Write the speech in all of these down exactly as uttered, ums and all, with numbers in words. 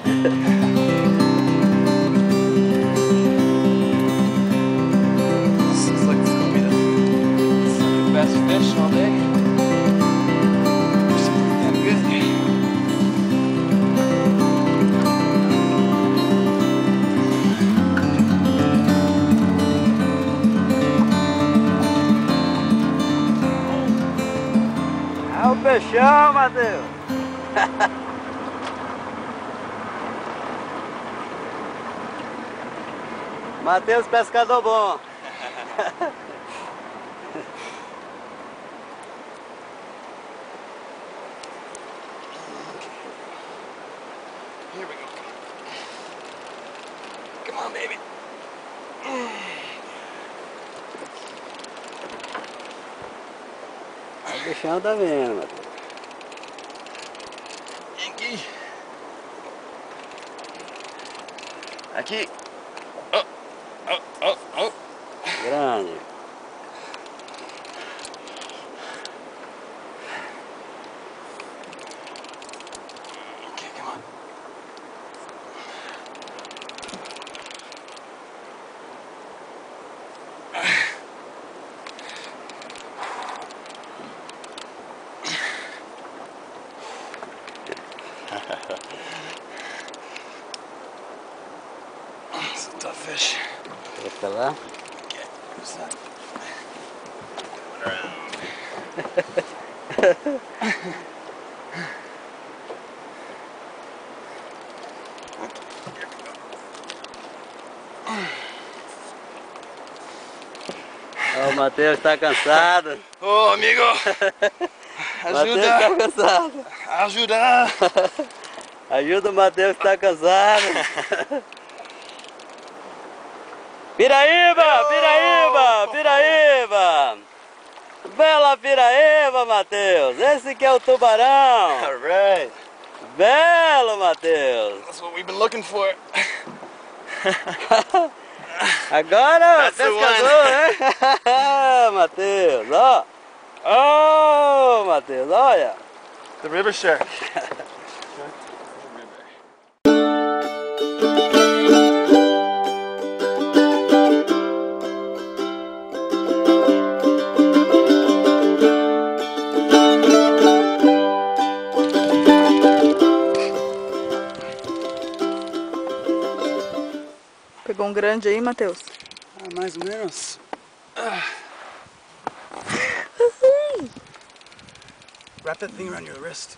This looks like it's gonna be the best fish all day. It's pretty damn good. É o peixão, Matheus. Matheus, pescador bom. Here we go. Come on, baby. O bichão tá vindo, Matheus. Yankee. Aqui. Oh, oh, oh, oh. Grande. Okay, come on. It's a tough fish. Pesca lá. Okay, what's that? Going around. Here we go. Ó, o Matheus tá cansado. Ô, amigo! Matheus tá Ajuda! cansado. Ajuda! Ajuda o Matheus que tá cansado. Piraíba! Piraíba! Piraíba! Bela Piraíba, Matheus! Esse que é o tubarão! Alright! Belo, Matheus! That's what we've been looking for. Agora, That's the pescador, hein? Matheus, ó! Oh, Matheus, olha! The river shark. Pegou um grande aí, Matheus? Ah, mais ou menos. Ah. Wrap that thing around your wrist.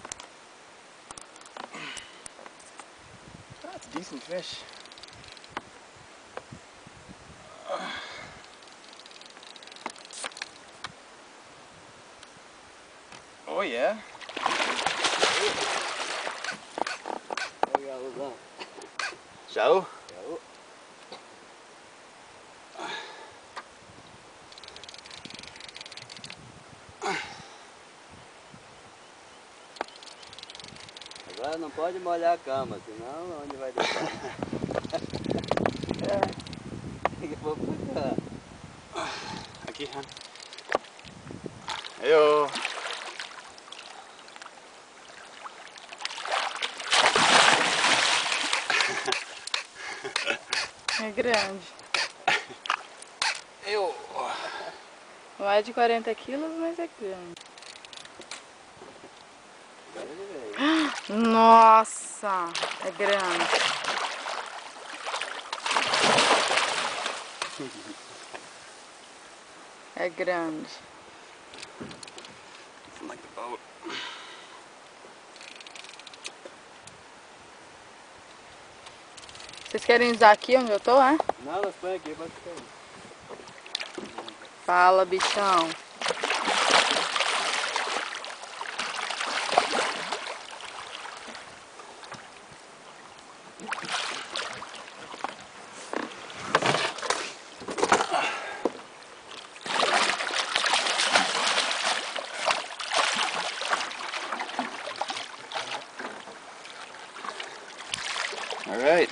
That's a decent fish. Oh yeah. Show. Agora não pode molhar a cama, senão onde vai deixar? Eu vou pegar. Aqui, Han. Ayo. É grande. Eu. Não é de quarenta quilos, mas é grande. Nossa, é grande. É grande. Like the boat. Vocês querem usar aqui onde eu tô, é? Não, nós põe aqui, pode ficar aí. Fala, bichão. Alright.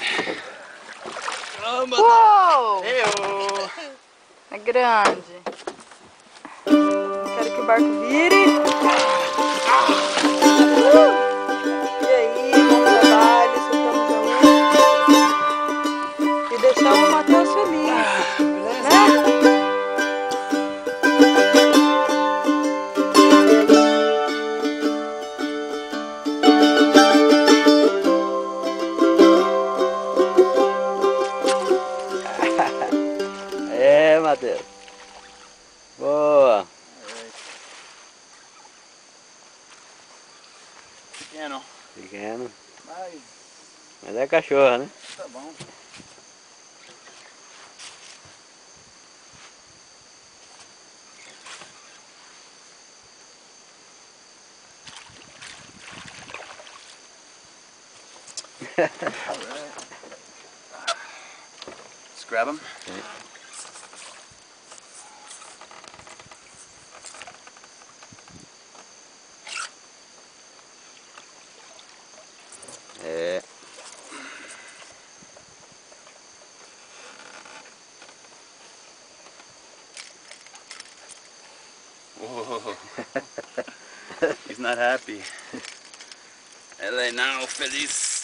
Uou! Ew. É grande. Quero que o barco vire. Uh! E aí, bom trabalho, seu Mas... Mas é cachorra, né? Tá bom. Alright. Let's grab them. Okay. É. Whoa. He's not happy. Ele é não feliz.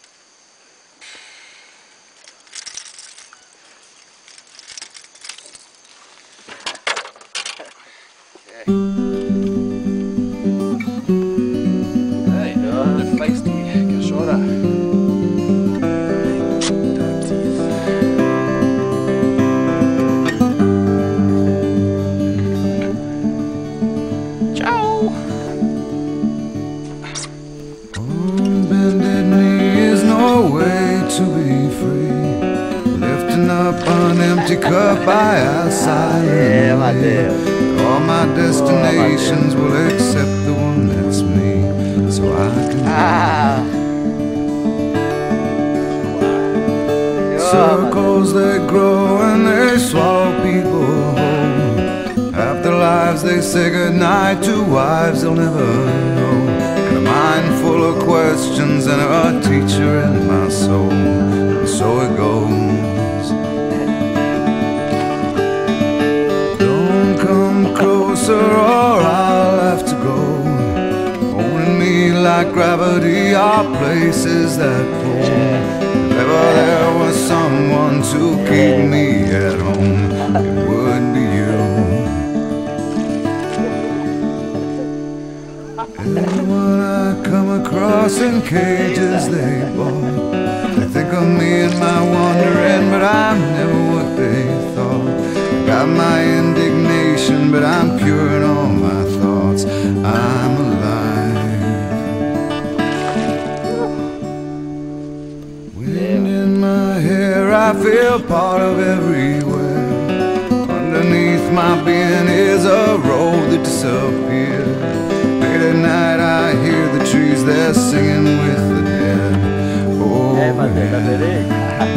Okay. Hey, they're feisty. Cachorra. To be free, lifting up an empty cup by our side. É, Mateus. All my destinations will accept the one that's me, so I can. Ah! Circles they grow and they swallow people whole. After lives they say goodnight to wives they'll never know. And a mind full of questions and a teacher in my soul. And so it goes. Don't come closer or I'll have to go. Holding me like gravity are places that pull. If ever there was someone to keep me at home, it would be you. Anyone I come across in cages they bought, they think of me and my wandering, but I'm never what they thought. I got my indignation, but I'm pure in all my thoughts. I'm alive. Wind in my hair, I feel part of everywhere. Underneath my being is a road that disappears. Late at night I hear the trees, they're singing with the dead. Oh, É, Mateus, tá feliz?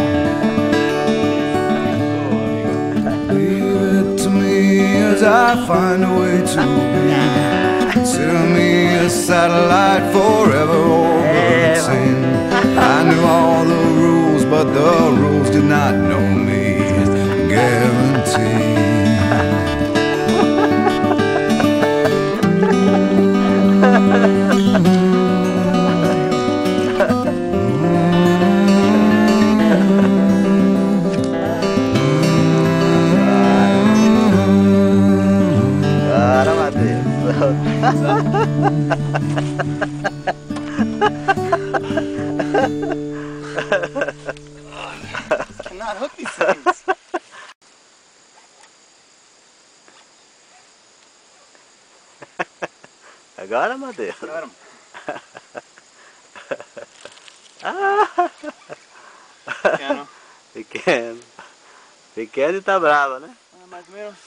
leave it to me as I find a way to be. Consider me a satellite forever overtaken. I knew all the rules, but the rules did not know me. Guaranteed. Cara, Mateus. Cannot hook these things. Agora, Mateus. Got him. Pequeno. Pequeno. Pequeno e tá brava, né? Ah, mais ou menos.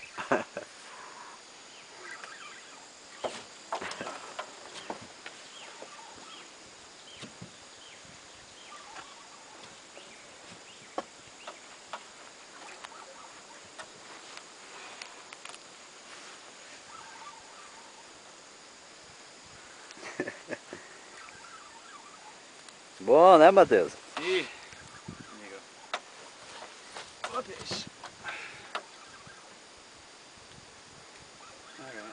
Bom, né, Mateus? Sim. Amigo. Ó, peixe. Alright.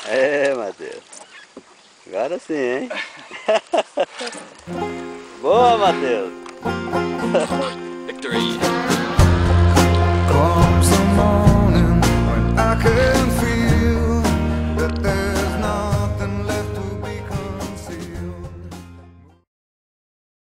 É, Matheus. Agora sim, hein? Boa, Matheus. Victory.